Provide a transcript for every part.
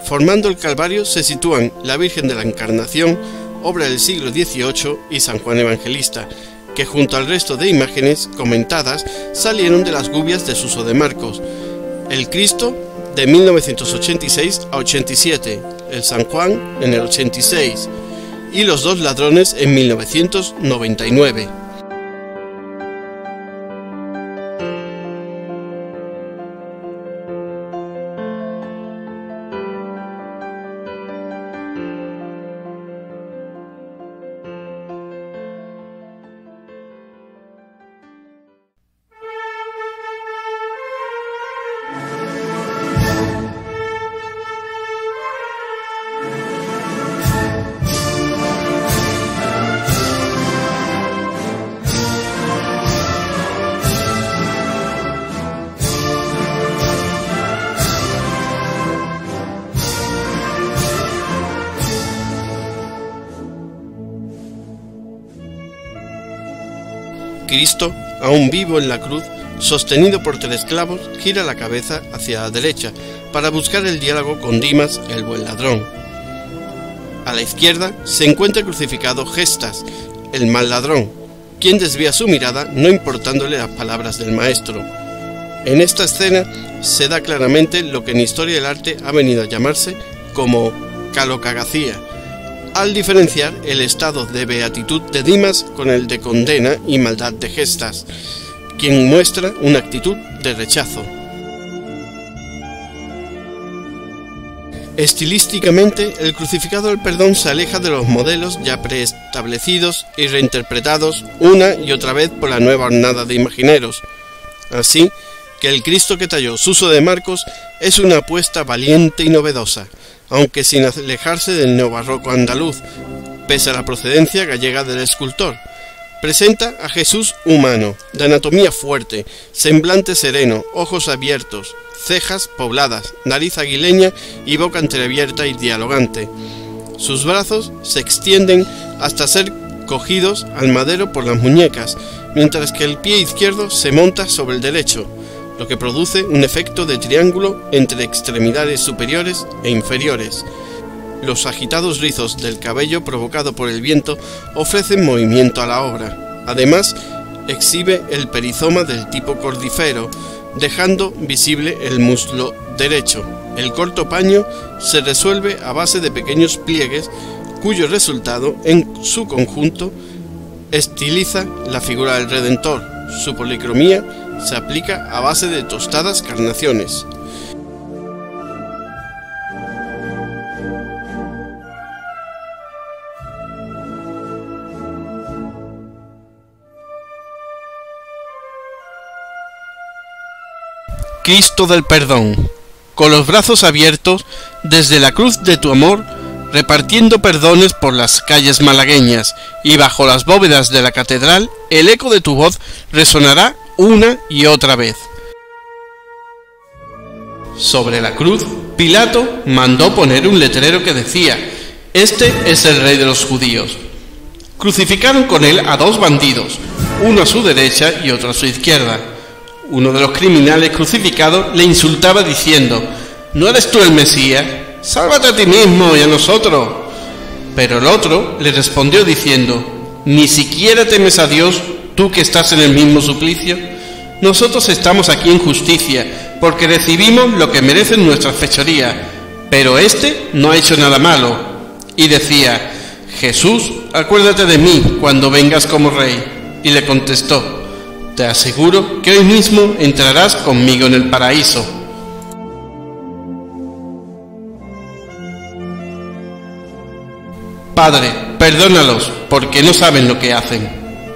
Formando el Calvario se sitúan la Virgen de la Encarnación, obra del siglo XVIII, y San Juan Evangelista, que junto al resto de imágenes comentadas salieron de las gubias de Suso de Marcos. El Cristo de 1986 a 87, el San Juan en el 86 y los dos ladrones en 1999. Cristo, aún vivo en la cruz, sostenido por 3 clavos, gira la cabeza hacia la derecha para buscar el diálogo con Dimas, el buen ladrón. A la izquierda se encuentra crucificado Gestas, el mal ladrón, quien desvía su mirada no importándole las palabras del maestro. En esta escena se da claramente lo que en historia del arte ha venido a llamarse como calocagacía, al diferenciar el estado de beatitud de Dimas con el de condena y maldad de Gestas, quien muestra una actitud de rechazo. Estilísticamente, el crucificado del perdón se aleja de los modelos ya preestablecidos y reinterpretados una y otra vez por la nueva hornada de imagineros. Así que el Cristo que talló Suso de Marcos es una apuesta valiente y novedosa, aunque sin alejarse del neobarroco andaluz, pese a la procedencia gallega del escultor. Presenta a Jesús humano, de anatomía fuerte, semblante sereno, ojos abiertos, cejas pobladas, nariz aguileña y boca entreabierta y dialogante. Sus brazos se extienden hasta ser cogidos al madero por las muñecas, mientras que el pie izquierdo se monta sobre el derecho, lo que produce un efecto de triángulo entre extremidades superiores e inferiores. Los agitados rizos del cabello provocado por el viento ofrecen movimiento a la obra. Además, exhibe el perizoma del tipo cordifero, dejando visible el muslo derecho. El corto paño se resuelve a base de pequeños pliegues, cuyo resultado, en su conjunto, estiliza la figura del Redentor. Su policromía se aplica a base de tostadas carnaciones. Cristo del Perdón, con los brazos abiertos desde la cruz de tu amor, repartiendo perdones por las calles malagueñas, y bajo las bóvedas de la catedral el eco de tu voz resonará una y otra vez. Sobre la cruz, Pilato mandó poner un letrero que decía: «Este es el rey de los judíos». Crucificaron con él a 2 bandidos, uno a su derecha y otro a su izquierda. Uno de los criminales crucificados le insultaba diciendo: «¿No eres tú el Mesías? Sálvate a ti mismo y a nosotros». Pero el otro le respondió diciendo: «¿Ni siquiera temes a Dios, tú que estás en el mismo suplicio? Nosotros estamos aquí en justicia, porque recibimos lo que merecen nuestras fechorías, pero este no ha hecho nada malo». Y decía: «Jesús, acuérdate de mí cuando vengas como rey». Y le contestó: «Te aseguro que hoy mismo entrarás conmigo en el paraíso». Padre, perdónalos, porque no saben lo que hacen.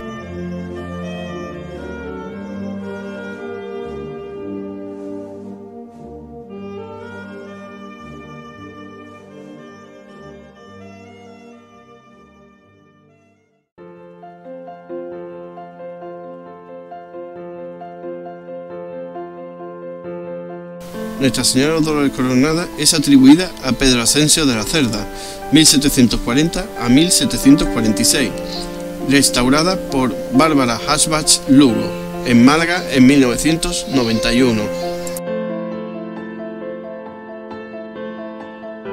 Nuestra Señora Dolores Coronada es atribuida a Pedro Asensio de la Cerda, 1740 a 1746, restaurada por Bárbara Hasbach Lugo, en Málaga en 1991.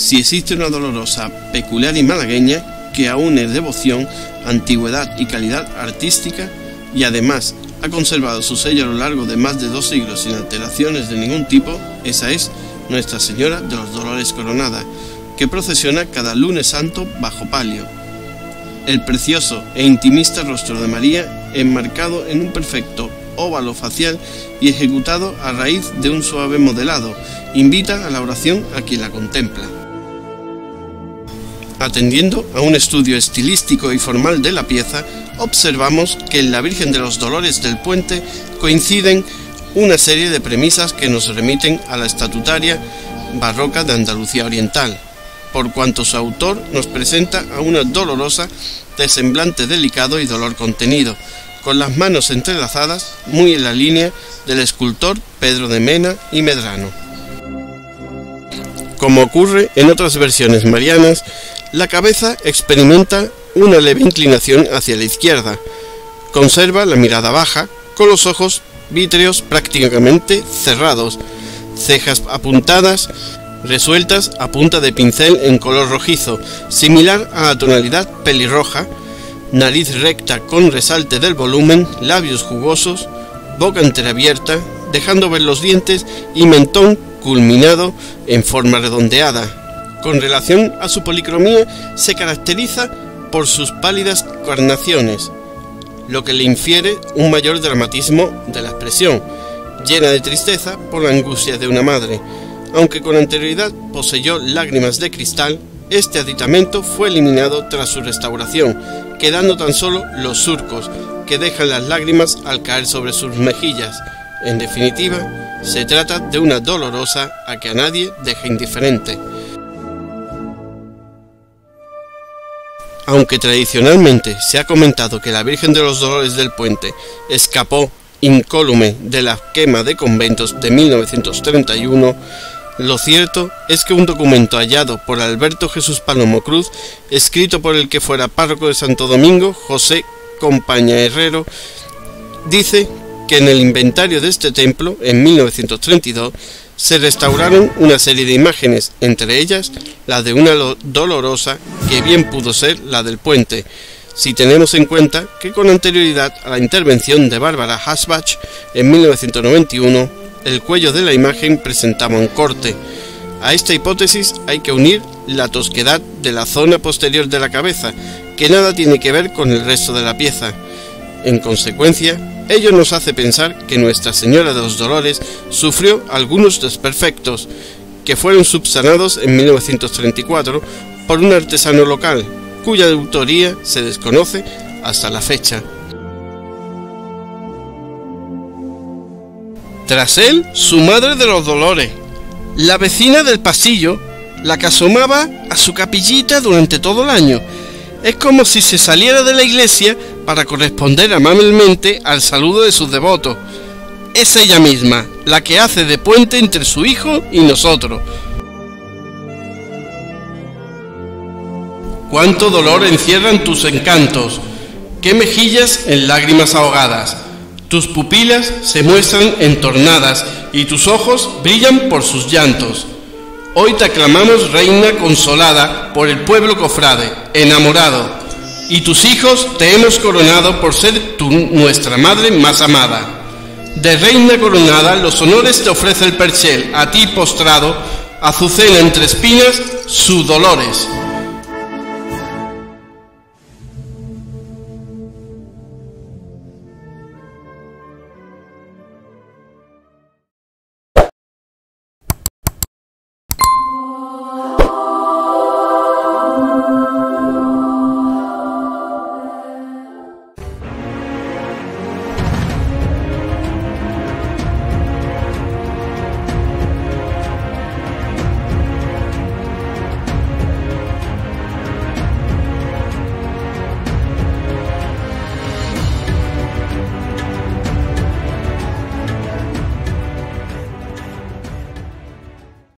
si existe una Dolorosa peculiar y malagueña que aúne devoción, antigüedad y calidad artística, y además ha conservado su sello a lo largo de más de 2 siglos sin alteraciones de ningún tipo, esa es Nuestra Señora de los Dolores Coronada, que procesiona cada lunes santo bajo palio. El precioso e intimista rostro de María, enmarcado en un perfecto óvalo facial y ejecutado a raíz de un suave modelado, invita a la oración a quien la contempla. Atendiendo a un estudio estilístico y formal de la pieza, observamos que en la Virgen de los Dolores del Puente coinciden una serie de premisas que nos remiten a la estatutaria barroca de Andalucía Oriental, por cuanto su autor nos presenta a una Dolorosa de semblante delicado y dolor contenido, con las manos entrelazadas, muy en la línea del escultor Pedro de Mena y Medrano. Como ocurre en otras versiones marianas, la cabeza experimenta una leve inclinación hacia la izquierda, conserva la mirada baja, con los ojos vítreos prácticamente cerrados, cejas apuntadas, resueltas a punta de pincel en color rojizo, similar a la tonalidad pelirroja, nariz recta con resalte del volumen, labios jugosos, boca entreabierta, dejando ver los dientes y mentón culminado en forma redondeada. Con relación a su policromía, se caracteriza por sus pálidas carnaciones, lo que le infiere un mayor dramatismo de la expresión, llena de tristeza por la angustia de una madre. Aunque con anterioridad poseyó lágrimas de cristal, este aditamento fue eliminado tras su restauración, quedando tan solo los surcos, que dejan las lágrimas al caer sobre sus mejillas. En definitiva, se trata de una Dolorosa a que a nadie deja indiferente. Aunque tradicionalmente se ha comentado que la Virgen de los Dolores del Puente escapó incólume de la quema de conventos de 1931, lo cierto es que un documento hallado por Alberto Jesús Palomo Cruz, escrito por el que fuera párroco de Santo Domingo, José Compaña Herrero, dice que en el inventario de este templo, en 1932, se restauraron una serie de imágenes, entre ellas la de una Dolorosa que bien pudo ser la del Puente, si tenemos en cuenta que con anterioridad a la intervención de Bárbara Hasbach en 1991, el cuello de la imagen presentaba un corte. A esta hipótesis hay que unir la tosquedad de la zona posterior de la cabeza, que nada tiene que ver con el resto de la pieza. En consecuencia, ello nos hace pensar que Nuestra Señora de los Dolores sufrió algunos desperfectos, que fueron subsanados en 1934 por un artesano local, cuya autoría se desconoce hasta la fecha. Tras él, su Madre de los Dolores, la vecina del pasillo, la que asomaba a su capillita durante todo el año. Es como si se saliera de la iglesia para corresponder amablemente al saludo de sus devotos. Es ella misma, la que hace de puente entre su hijo y nosotros. Cuánto dolor encierran tus encantos, qué mejillas en lágrimas ahogadas. Tus pupilas se muestran entornadas y tus ojos brillan por sus llantos. Hoy te aclamamos reina consolada por el pueblo cofrade, enamorado, y tus hijos te hemos coronado por ser nuestra madre más amada. De reina coronada los honores te ofrece el perchel, a ti postrado, azucena entre espinas, sus dolores.